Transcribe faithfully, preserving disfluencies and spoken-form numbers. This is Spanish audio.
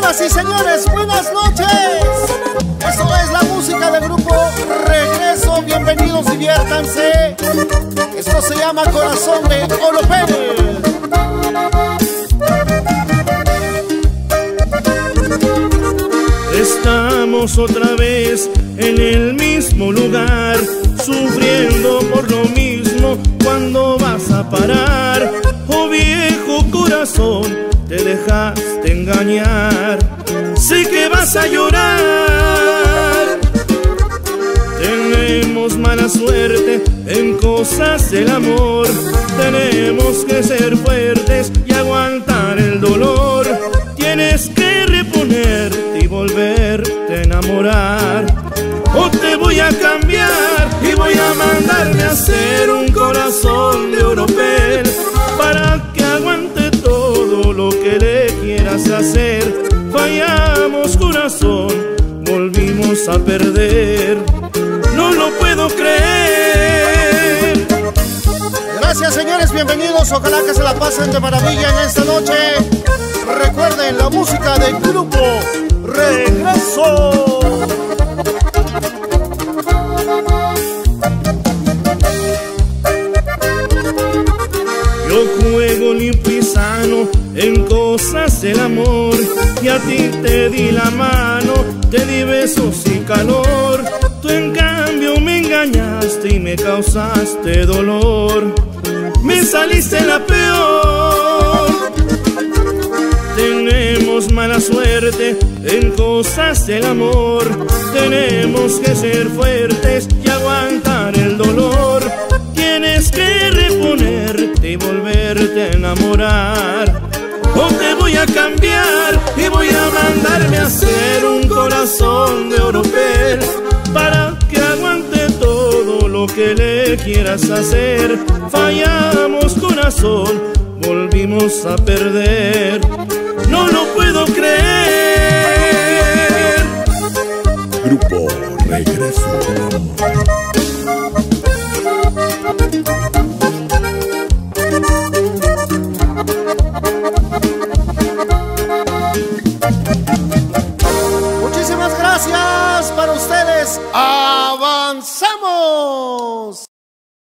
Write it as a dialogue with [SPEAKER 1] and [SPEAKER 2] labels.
[SPEAKER 1] Señoras y señores, buenas noches. Eso es la música del grupo Regreso. Bienvenidos, diviértanse. Esto se llama Corazón de Oropel.
[SPEAKER 2] Estamos otra vez en el mismo lugar, sufriendo por lo mismo. ¿Cuándo vas a parar? Oh viejo corazón, te dejaste engañar. Sé que vas a llorar. Tenemos mala suerte en cosas del amor. Tenemos que ser fuertes y aguantar el dolor. Tienes que reponerte y volverte a enamorar. O te voy a cambiar y voy a mandarme a hacer un corazón de Oropel, para que aguante todo lo que le quieras hacer. Fallamos, corazón, volvimos a perder. No lo puedo creer.
[SPEAKER 1] Gracias, señores, bienvenidos. Ojalá que se la pasen de maravilla en esta noche. Recuerden la música del grupo Regreso.
[SPEAKER 2] Yo juego limpio y sano en cosas del amor, y a ti te di la mano, te di besos y calor. Tú en cambio me engañaste y me causaste dolor. Me saliste la peor. Tenemos mala suerte en cosas del amor. Tenemos que ser fuertes y aguantar el dolor. Tienes que reponerte y volverte a enamorar. O te voy a cambiar y voy a mandarme a hacer un corazón de Oropel, para que aguante todo lo que le quieras hacer. Fallamos, corazón, volvimos a perder. No lo puedo creer.
[SPEAKER 3] Grupo Regreso.
[SPEAKER 1] Muchísimas gracias para ustedes. ¡Avanzamos!